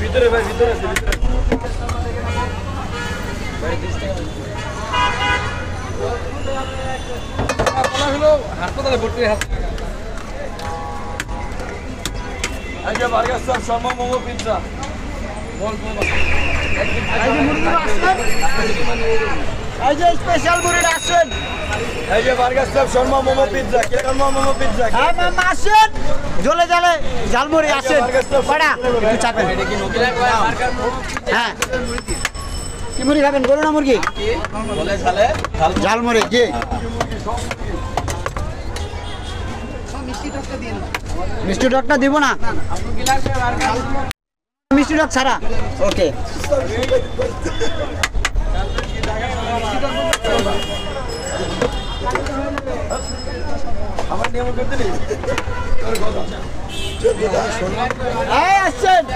ভিতরে ভাই ভিতরে আছে ভিতরে ভাই 20 টাকা বলা হলো হাসপাতালে ভর্তি হাত এই যে বার্গার সব শর্মা মোমো পিজ্জা বল বল এই যে মুরগি আসছেন এই যে স্পেশাল মুরগি আসছেন এই যে বার্গার সব shawarma momo pizza shawarma momo pizza হ্যাঁ মামা আসেন জ্বলে জ্বলে ঝালমুড়ি আসেন বড়া একটু চাপেন এটা কি নকিলা বার্গার হ্যাঁ কি মুরগি খাবেন গরু না মুরগি বলে ঝালে ঝালমুড়ি কি মিষ্টি টকটা দিব না মিষ্টি টক ছাড়া ওকে আমার নিয়ম করতে নেই আসছেন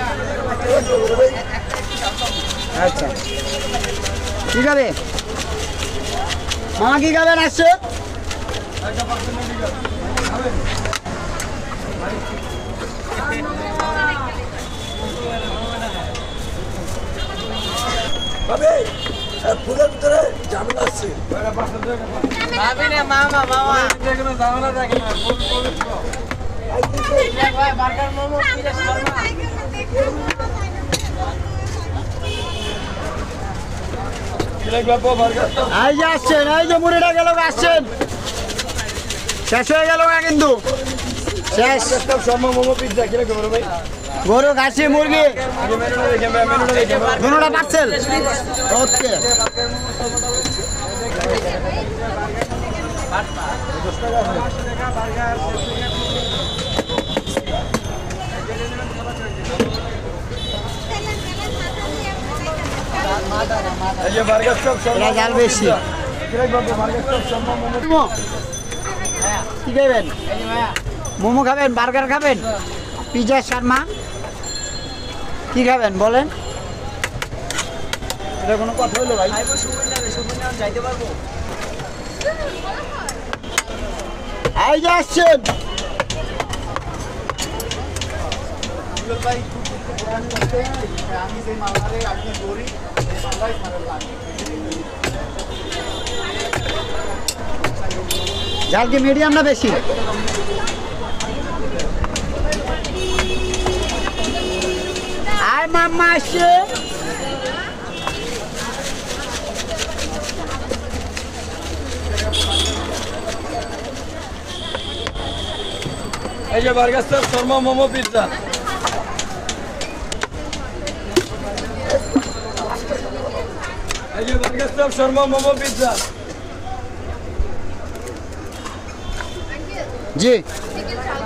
আচ্ছা কি খাবে মামা কি খাবেন আসছে ফুলের ভিতরে ঝামেলা আছে মামা মামা কোনো ঝামেলা থাকে না বার্গার মোমো এই যে আসছেন এই যে মুড়িটা গেল আসছেন শেষ হয়ে গেল কিন্তু শেষ মোমো পিজ্জা কিরকম ভাই গরু খাসি মুরগি দুটোটা পাচ্ছেন ওকে জাল বেশি কি খাবেন মোমো খাবেন বার্গার খাবেন পিজ্জা শর্মা কি খাবেন বলেন এটা কোনো কথা হলো ভাই যাইতে পারবো এই যে আসছেন জাল কি মিডিয়াম না বেশি আর মামা আসছে এই যে বার্গার সব শর্মা মোমো পিজ্জা এই যে বার্গার সব শর্মা মোমো পিজ্জা জি